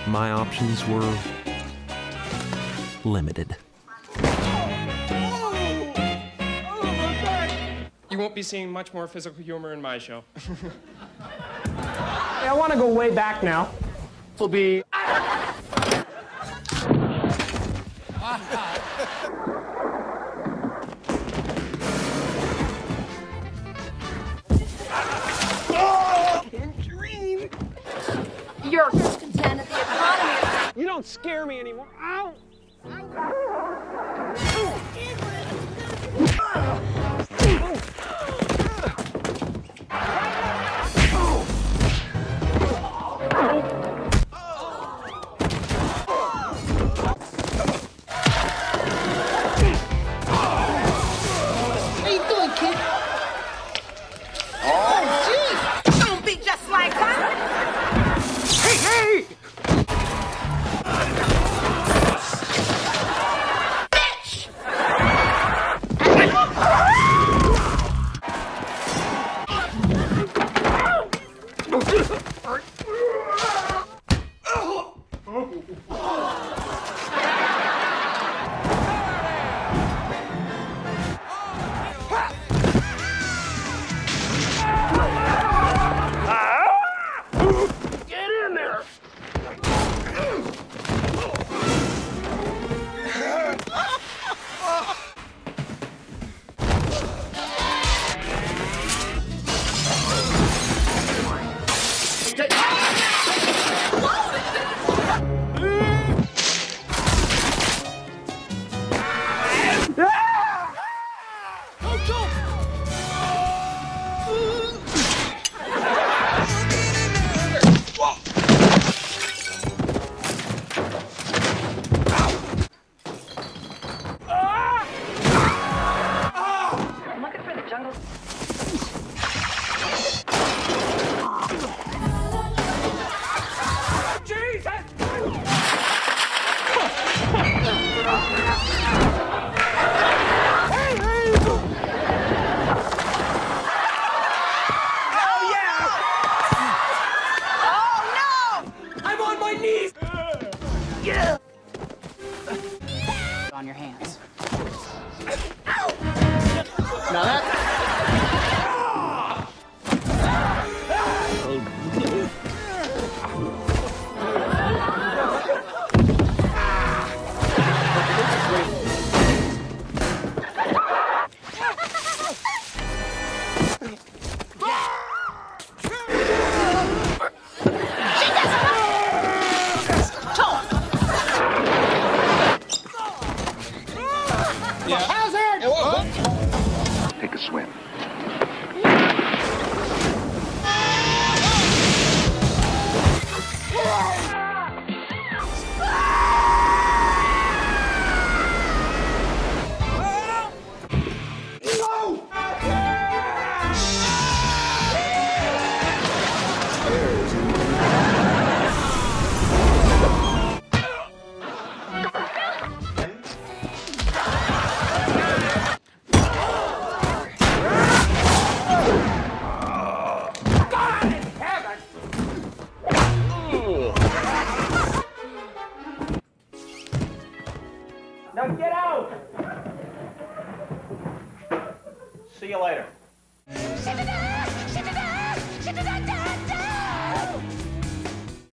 my options were limited. You won't be seeing much more physical humor in my show. Hey, I want to go way back now. This will be... Tangerine! You're discontent at the economy. You don't scare me anymore. Ow! On your hands. Now that... Take a swim. Whoa!